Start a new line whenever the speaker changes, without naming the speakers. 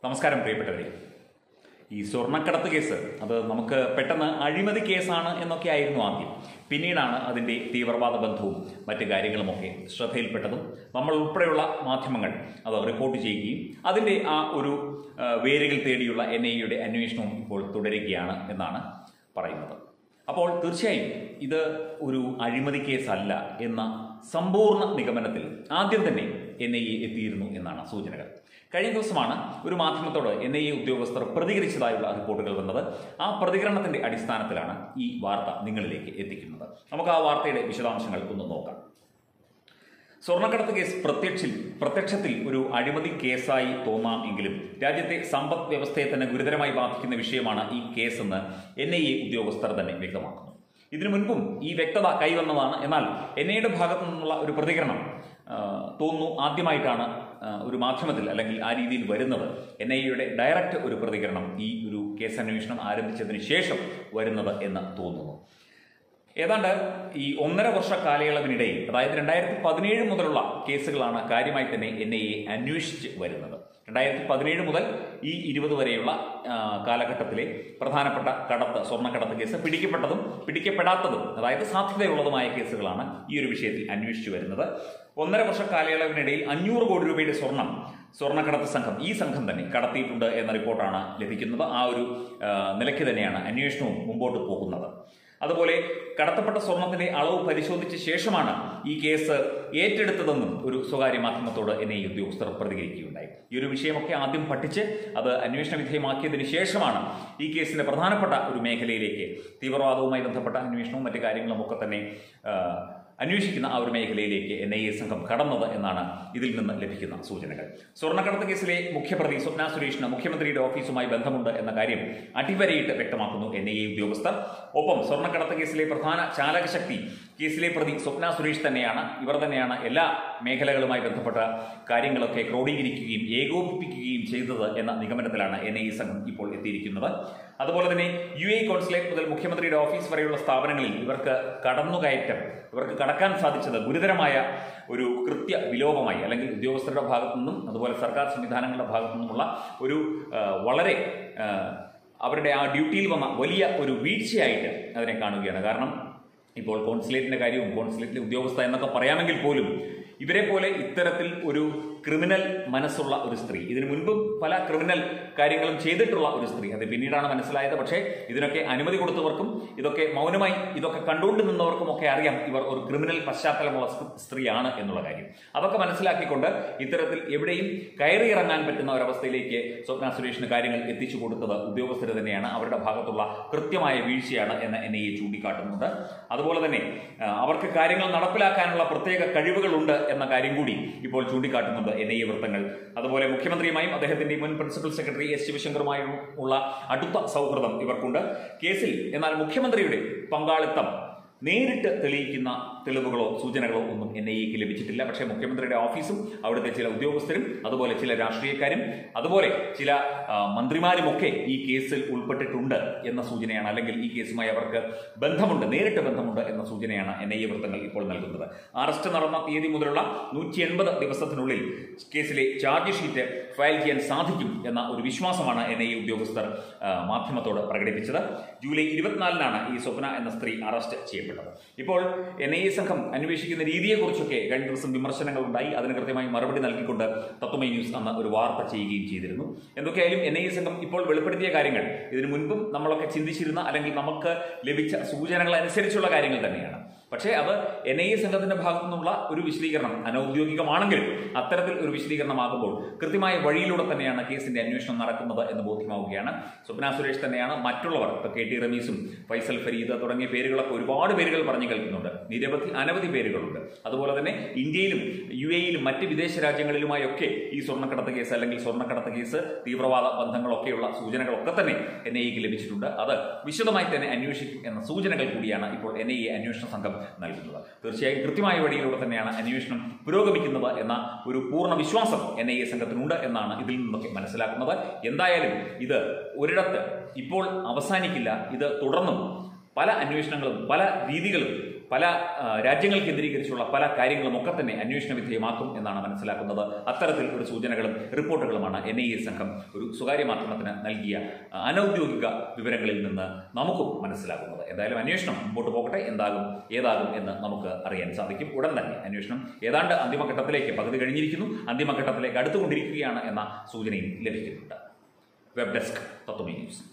നമസ്കാരം പ്രിയപ്പെട്ടവരെ. ഈ സ്വർണ്ണക്കടത്ത് കേസ് അത് നമുക്ക് പെട്ടെന്ന് അഴിമതി കേസാണ് എന്നൊക്കെ ആയിരുന്നു ആദ്യം. പിന്നീടാണ് അതിൻ്റെ തീവ്രവാദ ബന്ധവും മറ്റു കാര്യങ്ങളുമൊക്കെ ശ്രദ്ധയിൽപ്പെട്ടതും നമ്മൾ ഉൾപ്പെടെയുള്ള മാധ്യമങ്ങൾ അത് റിപ്പോർട്ട് ചെയ്യുകയും അതിൻ്റെ ആ ഒരു വേരുകൾ തേടിയുള്ള NIA അന്വേഷണവും ഇപ്പോൾ തുടരുകയാണ് എന്നാണ് പറയുന്നത്. അപ്പോൾ തീർച്ചയായും ഇത് ഒരു അഴിമതി കേസല്ല എന്ന സമ്പൂർണ്ണ നിഗമനത്തിൽ ആദ്യം തന്നെ NIA എത്തിയിരുന്നു എന്നാണ് സൂചനകൾ. കഴിഞ്ഞ ദിവസമാണ് ഒരു മാധ്യമത്തോട് NIA ഉദ്യോഗസ്ഥർ പ്രതികരിച്ചതായുള്ള റിപ്പോർട്ടുകൾ വന്നത്. ആ പ്രതികരണത്തിന്റെ അടിസ്ഥാനത്തിലാണ് ഈ വാർത്ത നിങ്ങളിലേക്ക് എത്തിക്കുന്നത്. നമുക്ക് ആ വാർത്തയുടെ വിശദാംശങ്ങൾ ഒന്ന് നോക്കാം. സ്വർണ്ണക്കടത്ത് കേസ് പ്രത്യക്ഷത്തിൽ ഒരു അഴിമതി കേസായി തോന്നാം എങ്കിലും രാജ്യത്തെ സമ്പദ് വ്യവസ്ഥയെ തന്നെ ഗുരുതരമായി ബാധിക്കുന്ന വിഷയമാണ് ഈ കേസെന്ന് NIA ഉദ്യോഗസ്ഥർ തന്നെ വ്യക്തമാക്കുന്നു. ഇതിനു മുൻപും ഈ വ്യക്തത കൈവന്നതാണ്. എന്നാൽ NIA ഭാഗത്തു നിന്നുള്ള ഒരു പ്രതികരണം തോന്നുന്നു ആദ്യമായിട്ടാണ് ഒരു മാധ്യമത്തിൽ അല്ലെങ്കിൽ ആ രീതിയിൽ വരുന്നത്. NIA ഡയറക്റ്റ് ഒരു പ്രതികരണം ഈ ഒരു കേസ് അന്വേഷണം ആരംഭിച്ചതിന് ശേഷം വരുന്നത് എന്ന് തോന്നുന്നു. ഏതാണ്ട് ഈ 1.5 വർഷ കാലയളവിനിടയിൽ, അതായത് 2017 മുതലുള്ള കേസുകളാണ് കാര്യമായി തന്നെ NIA അന്വേഷിച്ച് വരുന്നത്. 2017 മുതൽ ഈ 20 വരെയുള്ള കാലഘട്ടത്തിലെ പ്രധാനപ്പെട്ട സ്വർണ്ണക്കടത്ത് കേസ് പിടിക്കപ്പെട്ടതും പിടിക്കപ്പെടാത്തതും, അതായത് സാധ്യതയുള്ളതുമായ കേസുകളാണ് ഈ ഒരു വിഷയത്തിൽ അന്വേഷിച്ചു വരുന്നത്. 1.5 വർഷ കാലയളവിനിടയിൽ 500 കോടി രൂപയുടെ സ്വർണ്ണക്കടത്ത് ഈ സംഘം തന്നെ കടത്തിയിട്ടുണ്ട് എന്ന റിപ്പോർട്ടാണ് ലഭിക്കുന്നത്. ആ ഒരു നിലയ്ക്ക് തന്നെയാണ് അന്വേഷണവും മുമ്പോട്ട് പോകുന്നത്. അതുപോലെ കടത്തപ്പെട്ട സ്വർണത്തിന്റെ അളവ് പരിശോധിച്ച ശേഷമാണ് ഈ കേസ് ഏറ്റെടുത്തതെന്നും ഒരു സ്വകാര്യ മാധ്യമത്തോട് NIA ഉദ്യോഗസ്ഥർ പ്രതികരിക്കുകയുണ്ടായി. ഈ ഒരു വിഷയമൊക്കെ ആദ്യം പഠിച്ച് അത് അന്വേഷണ വിധേയമാക്കിയതിനു ശേഷമാണ് ഈ കേസിന്റെ പ്രധാനപ്പെട്ട ഒരു മേഖലയിലേക്ക്, തീവ്രവാദവുമായി ബന്ധപ്പെട്ട അന്വേഷണവും മറ്റു കാര്യങ്ങളും ഒക്കെ തന്നെ അന്വേഷിക്കുന്ന ആ ഒരു മേഖലയിലേക്ക് NIA സംഘം കടന്നത് എന്നാണ് ഇതിൽ നിന്ന് ലഭിക്കുന്ന സൂചനകൾ. സ്വർണ്ണക്കടത്ത് കേസിലെ മുഖ്യപ്രതി സ്വപ്ന സുരേഷിന് മുഖ്യമന്ത്രിയുടെ ഓഫീസുമായി ബന്ധമുണ്ട് എന്ന കാര്യം അടിവരയിട്ട് വ്യക്തമാക്കുന്നു NIA ഉദ്യോഗസ്ഥർ. ഒപ്പം സ്വർണ്ണക്കടത്ത് കേസിലെ പ്രധാന ചാലകശക്തി കേസിലെ പ്രതി സ്വപ്ന സുരേഷ് തന്നെയാണ്. ഇവർ തന്നെയാണ് എല്ലാ മേഖലകളുമായി ബന്ധപ്പെട്ട കാര്യങ്ങളൊക്കെ ക്രോഡീകരിക്കുകയും ഏകോപിപ്പിക്കുകയും ചെയ്തത് എന്ന നിഗമനത്തിലാണ് NIA സംഘം ഇപ്പോൾ എത്തിയിരിക്കുന്നത്. അതുപോലെ തന്നെ UAE കോൺസുലേറ്റ് മുതൽ മുഖ്യമന്ത്രിയുടെ ഓഫീസ് വരെയുള്ള സ്ഥാപനങ്ങളിൽ ഇവർക്ക് കടക്കാൻ സാധിച്ചത് ഗുരുതരമായ ഒരു കൃത്യ വിലോപമായി, അല്ലെങ്കിൽ ഉദ്യോഗസ്ഥരുടെ ഭാഗത്തു നിന്നും അതുപോലെ സർക്കാർ സംവിധാനങ്ങളുടെ ഭാഗത്തു നിന്നുമുള്ള ഒരു വളരെ അവരുടെ ആ ഡ്യൂട്ടിയിൽ വന്ന വലിയ ഒരു വീഴ്ചയായിട്ട് അതിനെ കാണുകയാണ്. കാരണം ഇപ്പോൾ കോൺസുലേറ്റിന്റെ കാര്യവും കോൺസുലേറ്റിലെ ഉദ്യോഗസ്ഥ എന്നൊക്കെ പറയാമെങ്കിൽ പോലും ഇവരെ പോലെ ഇത്തരത്തിൽ ഒരു ക്രിമിനൽ മനസ്സുള്ള ഒരു സ്ത്രീ, ഇതിനു മുൻപും പല ക്രിമിനൽ കാര്യങ്ങളും ചെയ്തിട്ടുള്ള ഒരു സ്ത്രീ, അത് പിന്നീടാണ് മനസ്സിലായത്. പക്ഷേ ഇതിനൊക്കെ അനുമതി കൊടുത്തവർക്കും ഇതൊക്കെ മൗനമായി ഇതൊക്കെ കണ്ടുകൊണ്ട് നിന്നവർക്കും ഒക്കെ അറിയാം ഇവർ ഒരു ക്രിമിനൽ പശ്ചാത്തലമുള്ള സ്ത്രീയാണ് എന്നുള്ള കാര്യം. അതൊക്കെ മനസ്സിലാക്കിക്കൊണ്ട് ഇത്തരത്തിൽ എവിടെയും കയറിയിറങ്ങാൻ പറ്റുന്ന ഒരവസ്ഥയിലേക്ക് സ്വപ്ന സുരേഷിന് കാര്യങ്ങൾ എത്തിച്ചു കൊടുത്തത് ഉദ്യോഗസ്ഥർ തന്നെയാണ്. അവരുടെ ഭാഗത്തുള്ള കൃത്യമായ വീഴ്ചയാണ് എന്ന് NIA ചൂണ്ടിക്കാട്ടുന്നുണ്ട്. അതുപോലെ തന്നെ അവർക്ക് കാര്യങ്ങൾ നടപ്പിലാക്കാനുള്ള പ്രത്യേക കഴിവുകളുണ്ട് എന്ന കാര്യം കൂടി ഇപ്പോൾ ചൂണ്ടിക്കാട്ടുന്നുണ്ട് NIA വൃത്തങ്ങൾ. അതുപോലെ മുഖ്യമന്ത്രിയുമായും അദ്ദേഹത്തിന്റെ മുൻ പ്രിൻസിപ്പൽ സെക്രട്ടറി S ശിവശങ്കറുമായും ഉള്ള അടുത്ത സൗഹൃദം ഇവർക്കുണ്ട്. കേസിൽ എന്നാൽ മുഖ്യമന്ത്രിയുടെ പങ്കാളിത്തം നേരിട്ട് തെളിയിക്കുന്ന തെളിവുകളോ സൂചനകളോ ഒന്നും NIAക്ക് ലഭിച്ചിട്ടില്ല. പക്ഷേ മുഖ്യമന്ത്രിയുടെ ഓഫീസും അവിടുത്തെ ചില ഉദ്യോഗസ്ഥരും അതുപോലെ ചില രാഷ്ട്രീയക്കാരും അതുപോലെ ചില മന്ത്രിമാരുമൊക്കെ ഈ കേസിൽ ഉൾപ്പെട്ടിട്ടുണ്ട് എന്ന സൂചനയാണ്, അല്ലെങ്കിൽ ഈ കേസുമായി അവർക്ക് നേരിട്ട് ബന്ധമുണ്ട് എന്ന സൂചനയാണ് NIA വൃത്തങ്ങൾ ഇപ്പോൾ നൽകുന്നത്. അറസ്റ്റ് നടന്ന തീയതി മുതലുള്ള 180 ദിവസത്തിനുള്ളിൽ കേസിലെ ചാർജ് ഷീറ്റ് ഫയൽ ചെയ്യാൻ സാധിക്കും എന്ന ഒരു വിശ്വാസമാണ് NIA ഉദ്യോഗസ്ഥർ മാധ്യമത്തോട് പ്രകടിപ്പിച്ചത്. ജൂലൈ 24-നാണ് ഈ സ്വപ്ന എന്ന സ്ത്രീ അറസ്റ്റ് ചെയ്യപ്പെട്ടത്. ഇപ്പോൾ NIA സംഘം അന്വേഷിക്കുന്ന രീതിയെക്കുറിച്ചൊക്കെ കഴിഞ്ഞ ദിവസം വിമർശനങ്ങൾ ഉണ്ടായി. അതിന് കൃത്യമായി മറുപടി നൽകിക്കൊണ്ട് തത്വമൈ ന്യൂസ് അന്ന് ഒരു വാർത്ത ചെയ്യുകയും ചെയ്തിരുന്നു. എന്തൊക്കെയായാലും NIA സംഘം ഇപ്പോൾ വെളിപ്പെടുത്തിയ കാര്യങ്ങൾ ഇതിനു മുൻപും നമ്മളൊക്കെ ചിന്തിച്ചിരുന്ന, അല്ലെങ്കിൽ നമുക്ക് ലഭിച്ച സൂചനകൾ അനുസരിച്ചുള്ള കാര്യങ്ങൾ തന്നെയാണ്. പക്ഷേ അത് NIA സംഘത്തിന്റെ ഭാഗത്തു നിന്നുള്ള ഒരു വിശദീകരണം അനൌദ്യോഗികമാണെങ്കിലും അത്തരത്തിൽ ഒരു വിശദീകരണമാകുമ്പോൾ കൃത്യമായ വഴിയിലൂടെ തന്നെയാണ് കേസിന്റെ അന്വേഷണം നടക്കുന്നത് എന്ന് ബോധ്യമാവുകയാണ്. സ്വപ്ന സുരേഷ് തന്നെയാണ്. മറ്റുള്ളവർ KT റമീസും ഫൈസൽ ഫരീദ് തുടങ്ങിയ പേരുകളൊക്കെ ഒരുപാട് പേരുകൾ പറഞ്ഞു കേൾക്കുന്നുണ്ട്. അനവധി പേരുകളുണ്ട്. അതുപോലെ തന്നെ ഇന്ത്യയിലും UAEയിലും മറ്റ് വിദേശ രാജ്യങ്ങളിലുമായൊക്കെ ഈ സ്വർണ്ണക്കടത്ത് കേസ് അല്ലെങ്കിൽ സ്വർണ്ണക്കടത്ത് കേസ് തീവ്രവാദ ബന്ധങ്ങളൊക്കെയുള്ള സൂചനകളൊക്കെ തന്നെ NIAക്ക് ലഭിച്ചിട്ടുണ്ട്. അത് വിശദമായി തന്നെ അന്വേഷിക്കും എന്ന സൂചനകൾ കൂടിയാണ് ഇപ്പോൾ NIA അന്വേഷണ സംഘം നൽകുന്നത്. തീർച്ചയായും കൃത്യമായ വഴിയിലൂടെ തന്നെയാണ് അന്വേഷണം പുരോഗമിക്കുന്നത് എന്ന ഒരു പൂർണ്ണ വിശ്വാസം NIA സംഘത്തിനുണ്ട് എന്നാണ് ഇതിൽ നിന്നൊക്കെ മനസ്സിലാക്കുന്നത്. എന്തായാലും ഇത് ഒരിടത്ത് ഇപ്പോൾ അവസാനിക്കില്ല. ഇത് തുടർന്നും പല അന്വേഷണങ്ങളും പല രീതികളും പല രാജ്യങ്ങൾ കേന്ദ്രീകരിച്ചുള്ള പല കാര്യങ്ങളും ഒക്കെ തന്നെ അന്വേഷണ വിധേയമാക്കും എന്നാണ് മനസ്സിലാക്കുന്നത്. അത്തരത്തിൽ ഒരു സൂചനകളും റിപ്പോർട്ടുകളുമാണ് NIA സംഘം ഒരു സ്വകാര്യ മാധ്യമത്തിന് നൽകിയ അനൌദ്യോഗിക വിവരങ്ങളിൽ നിന്ന് നമുക്കും മനസ്സിലാക്കുന്നത്. എന്തായാലും അന്വേഷണം മുമ്പോട്ട് പോകട്ടെ, ഏതാകും എന്ന് നമുക്ക് അറിയാൻ സാധിക്കും. ഉടൻ തന്നെ അന്വേഷണം ഏതാണ്ട് അന്തിമഘട്ടത്തിലേക്ക്, പകുതി കഴിഞ്ഞിരിക്കുന്നു, അന്തിമഘട്ടത്തിലേക്ക് അടുത്തുകൊണ്ടിരിക്കുകയാണ് എന്ന സൂചനയും ലഭിക്കുന്നുണ്ട്. Web desk Tatwamayi news.